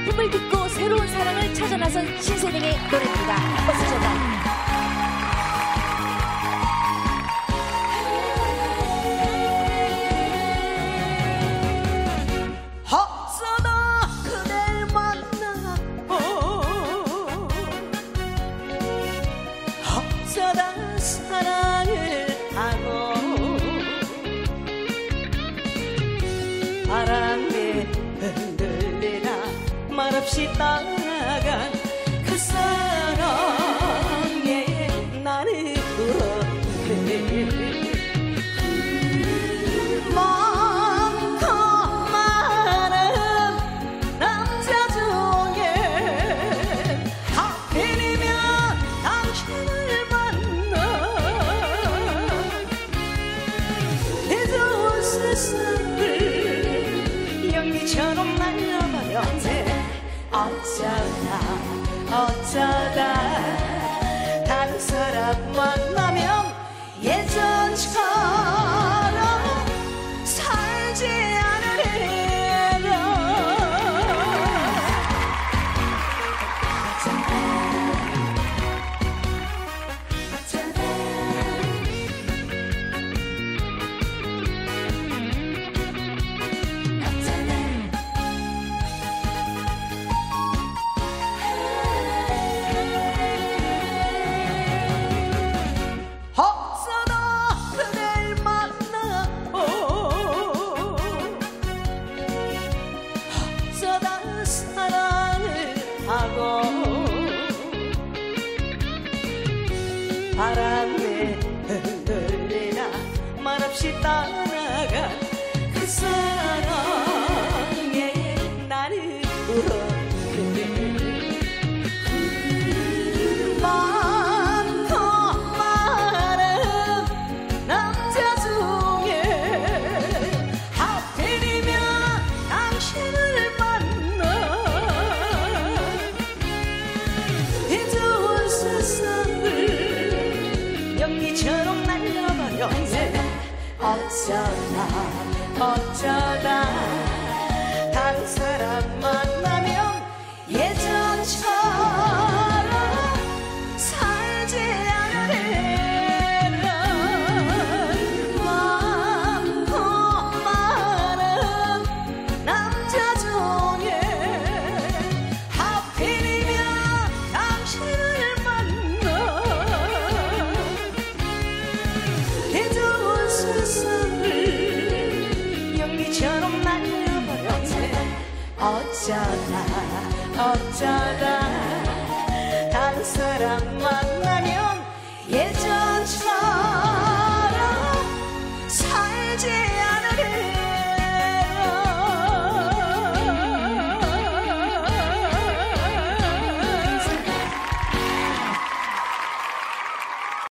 아픔을 딛고 새로운 사랑을 찾아 나선 신세경의 노래입니다. 어쩌다. 바람에 흔들리나 말없이 떠나간 그 사랑에 나는 울었네. 많고 많은 남자 중에 하필이면 당신을 만나 이 좋은 세상을 연기처럼 날려버렸네. 어쩌다 다른 사람 만나면 예전처럼 살지 않으리라. 바람에 흔들리나 말없이 떠나간 그 사랑에 나는 울었네. 많고 많은 남자 중에 하필이면 당신을 만나 이 좋은 세상을 연기처럼 날려버렸네. 어쩌다 다른 사람 만나면 예전처럼 살지 않으리라. 많고 많은 남자 중에 하필이면 당신을 만나 이 좋은 세상을 연기처럼 날려버렸네. 어쩌다 다른 사람 만나